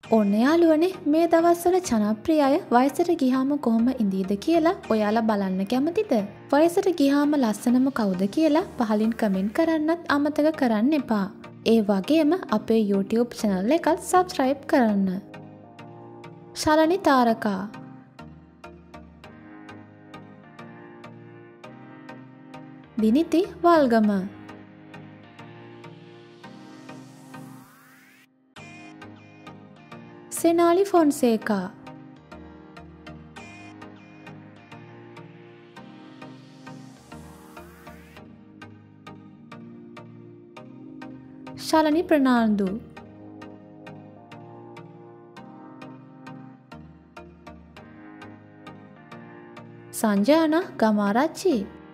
ඔන්න යාළුවනේ මේ දවස්වල ජනප්‍රිය අය වයසට ගියාම කොහොම ඉඳීද කියලා ඔයාලා බලන්න කැමතිද? වයසට ගියාම ලස්සනම කවුද කියලා පහලින් කමෙන්ට් කරන්නත් අමතක කරන්න එපා. ඒ වගේම අපේ YouTube channel එකත් subscribe කරන්න. ශලනි තාරකා දිනිති වල්ගම සෙනාලි ෆොන්සේකා ශලනි ප්‍රනාන්දු සංජානා ගමාරච්චි